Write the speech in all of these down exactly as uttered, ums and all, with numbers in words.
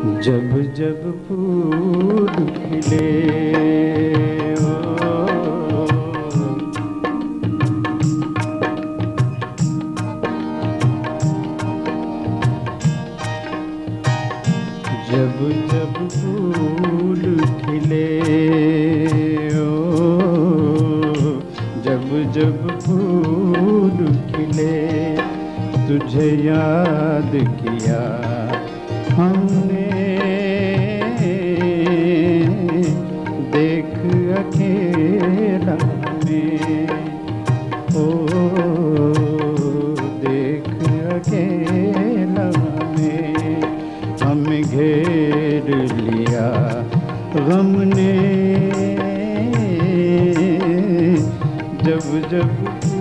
जब जब फूल खिले ओ, जब जब फूल खिले ओ, जब जब फूल खिले तुझे याद किया हमने, देख अकेला में ओ, देख अकेला में हमें घेर लिया गम ने, जब जब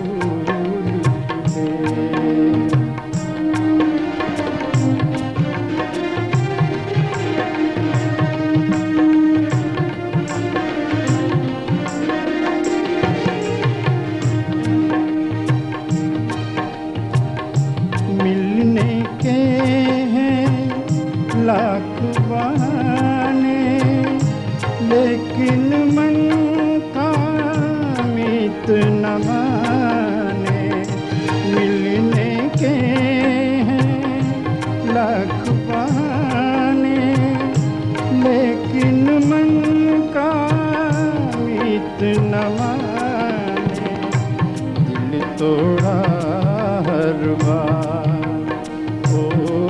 मिलने के हैं लाख बहाने, लेकिन मन का मीत न माने। मिलने के हैं लाख बहाने, लेकिन मन का मीत न माने। दिल तोड़ा हर बार ओ,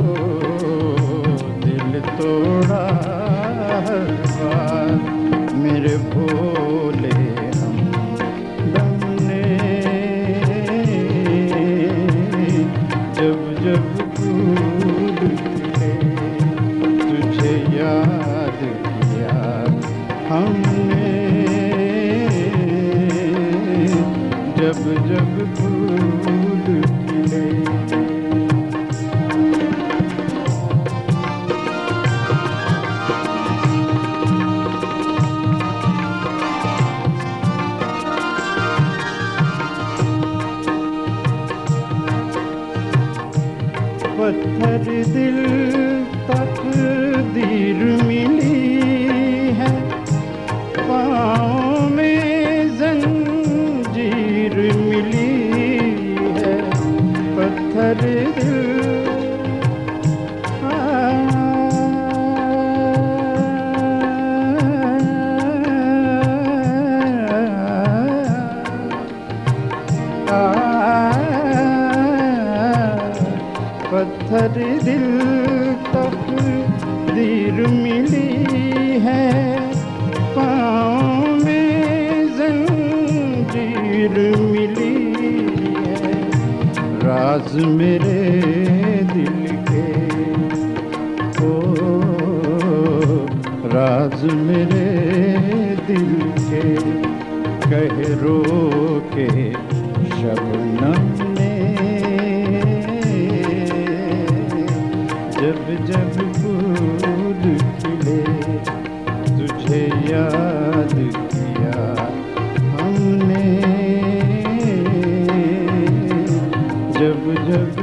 दिल तोड़ा हर बार मेरे भोले हमदम ने, जब जब फूल खिले तुझे याद किया हमने, जब जब फूल खिले। पत्थर दिल तकदीर मिली है, पाँव में जंजीर मिली है। पत्थर दिल पत्थर दिल तकदीर मिली है, पाँव में जंजीर मिली है। राज मेरे दिल के ओ, राज मेरे दिल के कह रो के शबनम ने, जब जब फूल खिले तुझे याद किया हमने, जब जब